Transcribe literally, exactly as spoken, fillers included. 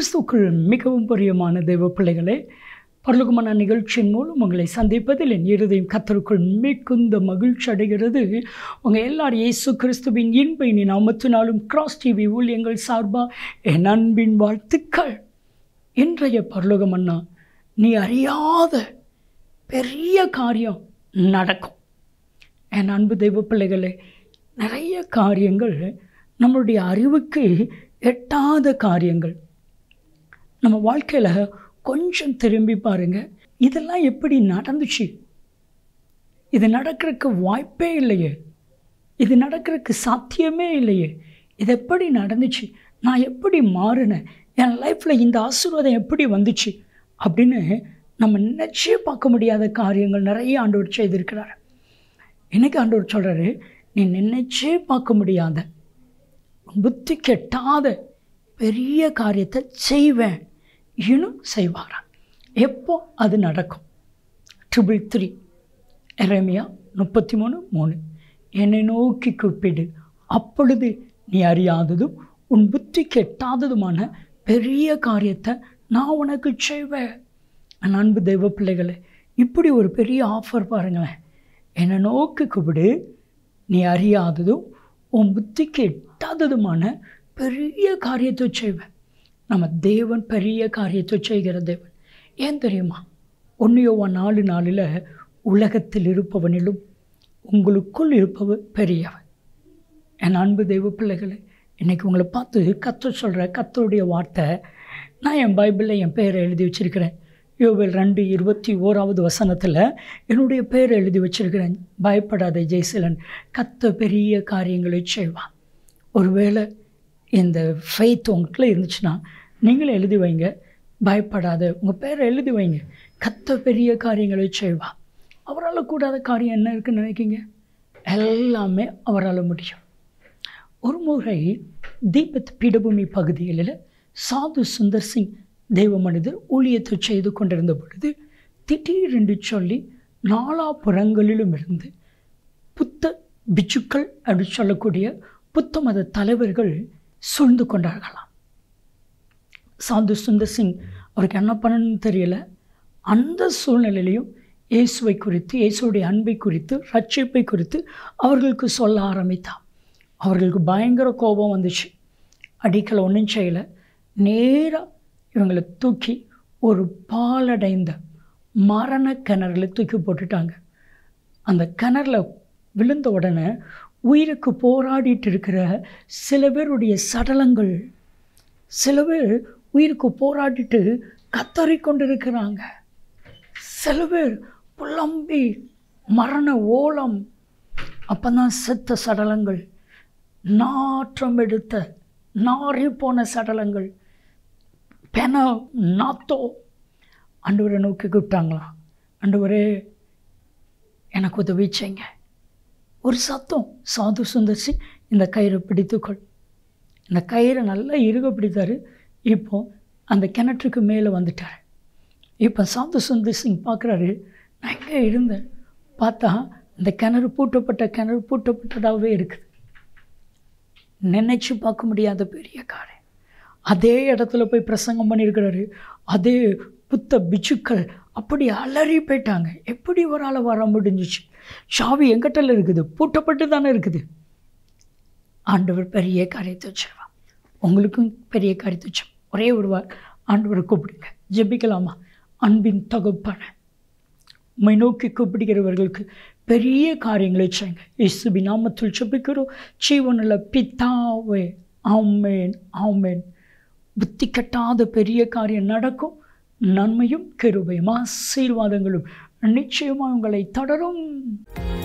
கிறிஸ்துவுக்குள் மிகவும் பிரியமான தெய்வ பிள்ளைகளே, பரலோகமான நிகழ்ச்சியின் மூலம் உங்களை சந்திப்பதில் என் இருதயம் கர்த்தருக்குள் மிகுந்த மகிழ்ச்சி அடைகிறது. உங்கள் எல்லாரும் இயேசு கிறிஸ்துவின் இன்பை நீ நாமத்தினாலும் கிராஸ் டிவி ஊழியங்கள் சார்பாக என் அன்பின் வாழ்த்துக்கள். இன்றைய பரலோகமன்னா, நீ அறியாத பெரிய காரியம் நடக்கும். என் அன்பு தெய்வ பிள்ளைகளே, நிறைய காரியங்கள் நம்மளுடைய அறிவுக்கு எட்டாத காரியங்கள் நம்ம வாழ்க்கையில் கொஞ்சம் திரும்பி பாருங்கள். இதெல்லாம் எப்படி நடந்துச்சு? இது நடக்கிறதுக்கு வாய்ப்பே இல்லையே, இது நடக்கிறதுக்கு சாத்தியமே இல்லையே, இது எப்படி நடந்துச்சு? நான் எப்படி மாறினேன்? என் லைஃப்பில் இந்த ஆசீர்வாதம் எப்படி வந்துச்சு அப்படின்னு நம்ம நினச்சே பார்க்க முடியாத காரியங்கள் நிறைய ஆண்டவர் செய்திருக்கிறார். எனக்கு ஆண்டவர் சொல்கிறாரு, நீ நினைச்சே பார்க்க முடியாத, புத்தி கெட்டாத பெரிய காரியத்தை செய்வேன், இன்னும் செய்வாராம். எப்போ அது நடக்கும்? ட்ரிபிள் த்ரீ எரேமியா முப்பத்தி மூணு மூணு என்னை நோக்கி கூப்பிடு, அப்பொழுது நீ அறியாததும் உன் புத்தி கெட்டாததுமான பெரிய காரியத்தை நான் உனக்கு செய்வேன். என் அன்பு தெய்வ பிள்ளைகளை, இப்படி ஒரு பெரிய ஆஃபர் பாருங்களேன். என்னை நோக்கி கூப்பிடு, நீ அறியாததும் உன் புத்திக்கு எட்டாததுமான பெரிய காரியத்தை செய்வேன். நம்ம தேவன் பெரிய காரியத்தை செய்கிற தேவன். ஏன் தெரியுமா? ஒன்று யோவான் நாலு நாளில் உலகத்தில் இருப்பவனிலும் உங்களுக்குள் இருப்பவர் பெரியவன். என் அன்பு தெய்வ பிள்ளைகளை, இன்றைக்கி உங்களை பார்த்து கர்த்தர் சொல்கிற கர்த்தருடைய வார்த்தை நான் என் பைபிளில் என் பேரை எழுதி வச்சுருக்கிறேன். யோவேல் ரெண்டு இருபத்தி ஓராவது வசனத்தில் என்னுடைய பேரை எழுதி வச்சுருக்கிறேன். பயப்படாத ஜெய்சீலன், கர்த்தர் பெரிய காரியங்களை செய்வான். ஒருவேளை இந்த ஃபெய்த் உங்கள்கிட்ட இருந்துச்சுன்னா நீங்களே எழுதி வைங்க. பயப்படாத, உங்கள் பேரை எழுதி வைங்க. கர்த்தர் பெரிய காரியங்களை செய்வான். அவரால் கூடாத காரியம் என்ன இருக்குன்னு நினைக்கிங்க? எல்லாமே அவரால் முடியும். ஒரு முறை தீபத் பீடபூமி பகுதிகளில் சாது சுந்தர் சிங் தெய்வ மனிதர் ஊழியத்தை செய்து கொண்டிருந்த பொழுது திடீரென்று சொல்லி நாலாபுறங்களிலும் இருந்து புத்த பிச்சுக்கள் அப்படின்னு சொல்லக்கூடிய புத்த மத தலைவர்கள் சூழ்ந்து கொண்டார்களாம். சாது சுந்தர் சிங் அவருக்கு என்ன பண்ணணும்னு தெரியல. அந்த சூழ்நிலையிலையும் இயேசுவை குறித்து, இயேசுடைய அன்பை குறித்து, ரட்சிப்பை குறித்து அவர்களுக்கு சொல்ல ஆரம்பித்தான். அவர்களுக்கு பயங்கர கோபம் வந்துச்சு. அடிக்கலை ஒன்றும் செய்யலை. நேராக இவங்களை தூக்கி ஒரு பாலடைந்த மரண கிணறுல தூக்கி போட்டுட்டாங்க. அந்த கிணறுல விழுந்த உடனே உயிருக்கு போராடிட்டு இருக்கிற சில பேருடைய சடலங்கள், சில பேர் உயிருக்கு போராடிட்டு கத்தறி கொண்டிருக்கிறாங்க. சில பேர் புலம்பி மரண ஓலம். அப்போ தான் செத்த சடலங்கள், நாற்றம் எடுத்த நாறி போன சடலங்கள், பென நாத்தோ ஆண்டவரை நோக்கி கூப்பிட்டாங்களாம். ஆண்டவரே எனக்கு உதவி செய்யுங்க. ஒரு சத்தம், சாது சுந்தர் சிங் இந்த கயிறை பிடித்துக்கொள். இந்த கயிறை நல்லா இறுக பிடித்தார். இப்போ அந்த கிணற்றுக்கு மேலே வந்துட்டார். இப்போ சாது சுந்தர் சிங் பார்க்குறாரு, நான் எங்கே இருந்தேன்? பார்த்தா அந்த கிணறு பூட்டப்பட்ட கிணறு பூட்டப்பட்டதாகவே இருக்குது. நினைச்சு பார்க்க முடியாத பெரிய காரியம். அதே இடத்துல போய் பிரசங்கம் பண்ணியிருக்கிறாரு. அதே புத்த பிச்சுக்கள் அப்படி அலறி போயிட்டாங்க. எப்படி ஒரு ஆள் வர முடிஞ்சிச்சு? சாவி எங்கிட்ட இருக்குது, பூட்டப்பட்டு தானே இருக்குது. ஆண்டவர் பெரிய காரியத்தை செய்வான். உங்களுக்கும் பெரிய காரியத்தை செய்வான். ஒரே ஒரு வார் ஆண்டவரை கூப்பிடுங்க. ஜெபிக்கலாமா? அன்பின் தகப்பன, உம்மை நோக்கி கூப்பிடுகிறவர்களுக்கு பெரிய காரியங்களை செய்யுங்க. இயேசுவின் நாமத்தில் ஜெபிக்கிறோம் ஜீவனுள்ள பிதாவே, ஆமென் ஆமென். புத்தி கட்டாத பெரிய காரியம் நடக்கும். நன்மையும் கிருபையும் ஆசீர்வாதங்களும் நிச்சயமாக உங்களை தொடரும்.